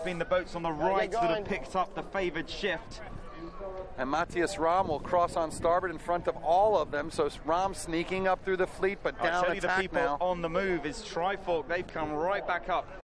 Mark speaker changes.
Speaker 1: been the boats on the right that have picked up the favored shift.
Speaker 2: And Matthias Rahm will cross on starboard in front of all of them. So Rahm sneaking up through the fleet, but down
Speaker 1: I tell you, the people
Speaker 2: now.
Speaker 1: on the move is Trifork. They've come right back up.